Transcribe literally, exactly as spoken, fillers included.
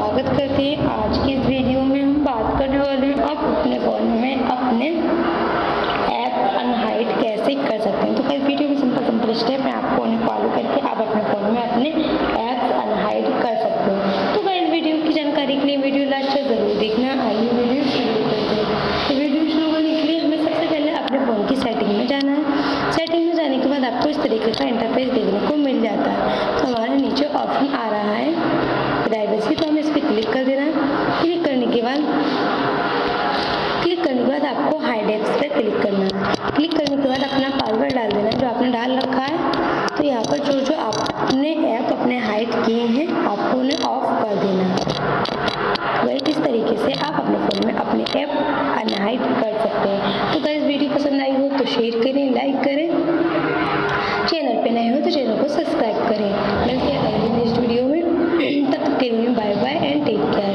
स्वागत करते हैं। आज की इस वीडियो में हम बात करने वाले हैं आप अपने फ़ोन में अपने ऐप अनहाइड कैसे कर सकते हैं। तो इस वीडियो में सिंपल सिंपल स्टेप मैं आपको उन्हें फॉलो करके आप अपने फ़ोन में अपने ऐप्स अनहाइड कर सकते हो। तो इस वीडियो की जानकारी के लिए वीडियो लास्ट तक जरूर देखना। आइए वीडियो शुरू करते हैं। तो वीडियो शुरू करने के लिए हमें सबसे पहले अपने फ़ोन की सेटिंग में जाना है। सेटिंग में जाने के बाद आपको इस तरीके का इंटरफेस देखने को मिल जाता है। तो हमारे नीचे ऑप्शन आ रहा है प्राइवेसी, तो हमें इस पर क्लिक कर देना है। क्लिक करने के बाद क्लिक करने के बाद आपको हाइड ऐप्स पर क्लिक करना है। क्लिक करने के बाद अपना पासवर्ड डाल देना है जो आपने डाल रखा है। तो यहाँ पर जो जो आपने ऐप अपने हाइड किए हैं आपको उन्हें ऑफ कर देना है। वही इस तरीके से आप अपने फ़ोन में अपने ऐप अनहाइड कर सकते हैं। तो गाइस वीडियो पसंद आई हो तो शेयर करें, लाइक करें, चैनल पे नए हो तो चैनल को सब्सक्राइब करें। मिलते हैं अगली नेक्स्ट वीडियो में। तब तक के लिए bye bye and take care.